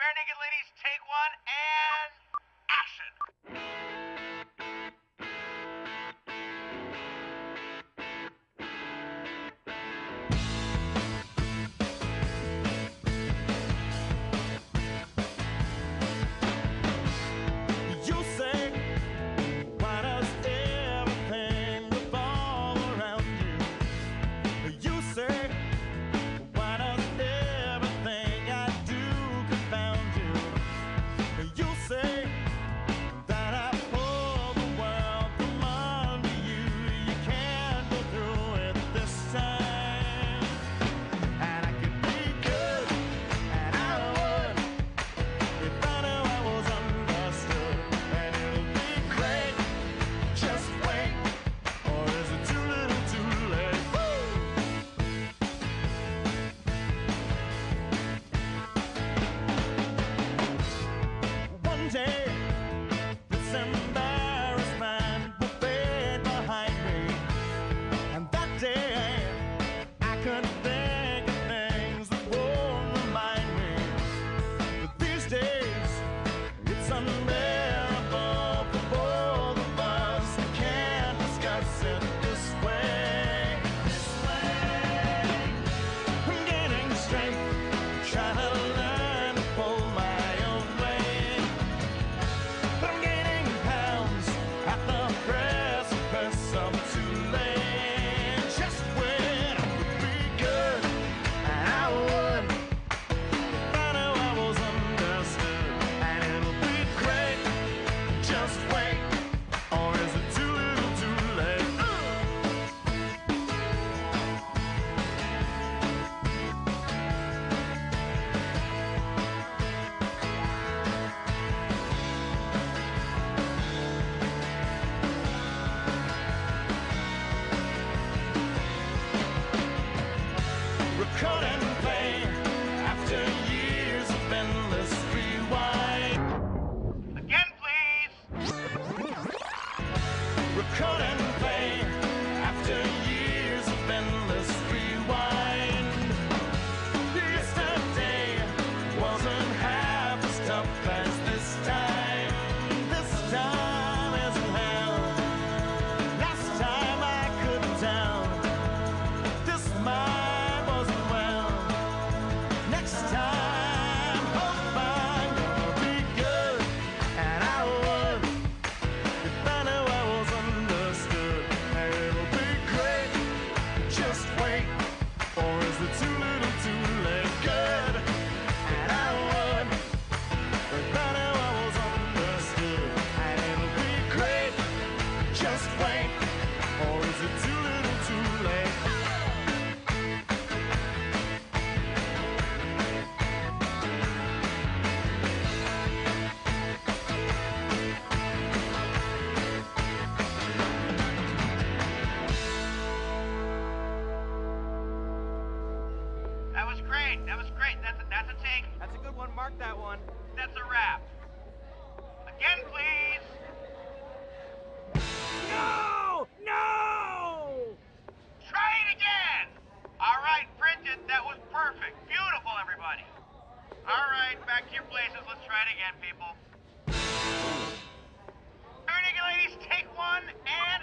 Barenaked Ladies, take one, and action! You say, why does everything revolve around you? You say, why does everything I do confound you? You say that I pull the world from under you. You can't go through it this time. And I could be good, and I would, if I knew I was understood. And it'll be great, just wait, or is it too little too late? One day, this embarrassment will fade behind me. And that day, I could think of things that won't remind me. But these days, it's unbearable for both of us. We can't discuss it this way. I'm gaining strength, trying to learn to pull my own weight. But I'm gaining pounds at the precipice of too late. Just when I would be good, and I would, if I knew I was understood. And it'll be great, just wait, or is it too little too late? Record and play after years of endless rewind. Again, please! Record and play after years of endless rewind. Yesterday wasn't half as tough as this time. This time isn't hell. Last time I couldn't tell. This mine wasn't well. Next time, hope I'm gonna be good, and I would, if I knew I was understood. And it'll be great, just wait, or is it too little too late? Good, and I would, if I knew I was understood. And it'll be great, just wait, or is it too little too late? That was great, that was great. That's a take. That's a good one. Mark that one. That's a wrap. Again, please! No! No! Try it again! All right, printed. That was perfect. Beautiful, everybody. All right, back to your places. Let's try it again, people. Barenaked Ladies, take one, and